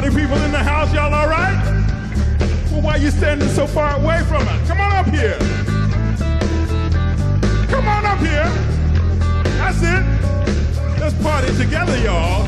party people in the house, y'all all right? Well, why are you standing so far away from us? Come on up here. Come on up here. That's it. Let's party together, y'all.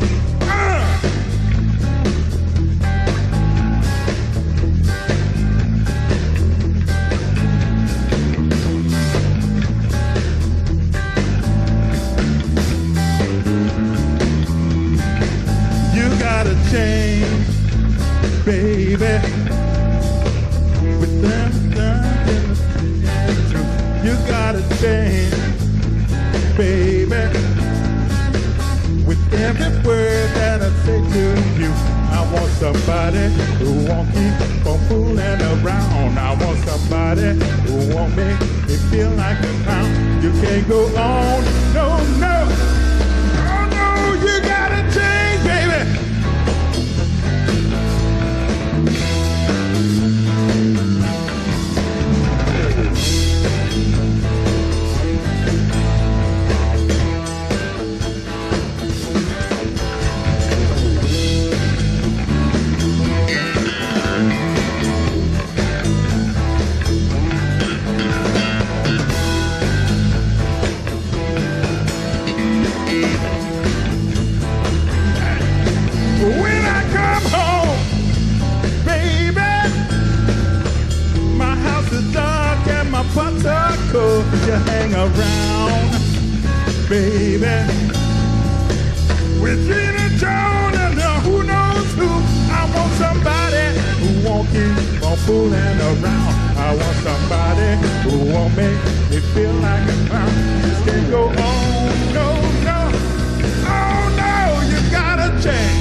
You gotta change, baby. With them in the truth. You gotta change, baby. With every word that I say to you, I want somebody who won't keep on fooling around. I want somebody who won't make me feel like a clown. You can't go on, no, no. Oh no, you gotta change, baby. When I come home, baby, my house is dark and my pots are cold. You hang around, baby, with Gina Jones and who knows who. I want somebody who won't keep on fooling around. I want somebody who won't make me feel like a clown. This can't go on, no, no. Oh no, you gotta change.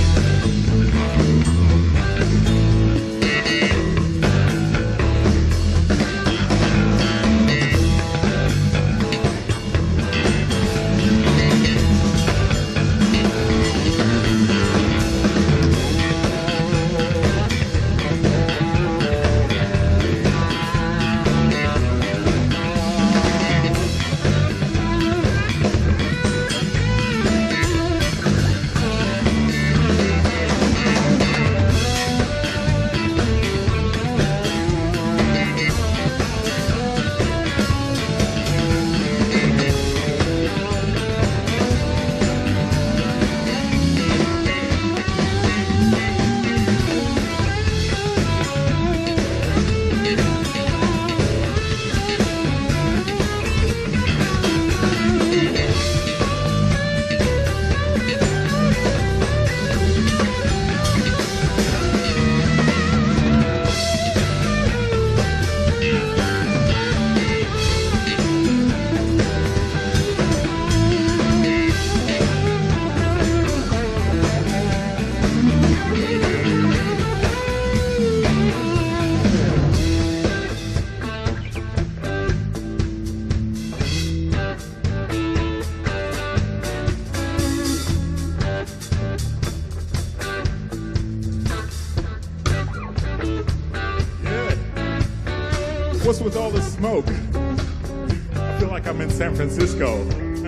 What's with all the smoke? I feel like I'm in San Francisco.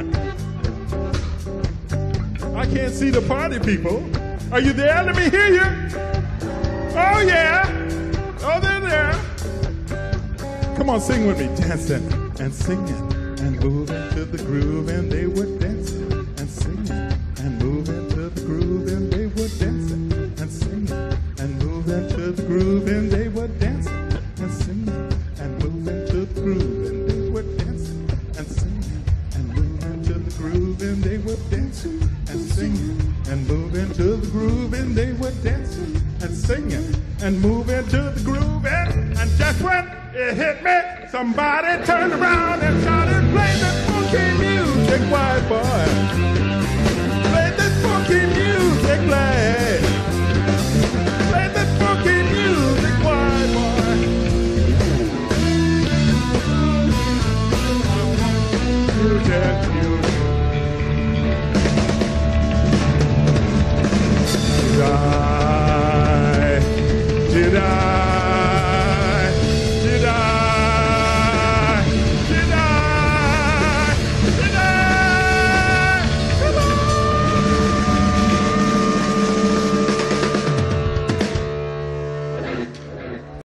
I can't see the party people. Are you there? Let me hear you. Oh, yeah. Oh, they're there. Come on, sing with me. Dancing and singing and moving to the groove. And they were dancing and singing and moving to the groove. And they were dancing and singing and moving to the groove. And they were dancing and singing and moving to the groove. And they were dancing and singing and moving to the groove. And they were dancing and singing and moving to the groove. And they were dancing and singing and moving to the groove. And just when it hit me, somebody turned around and started playing that funky music, white boy.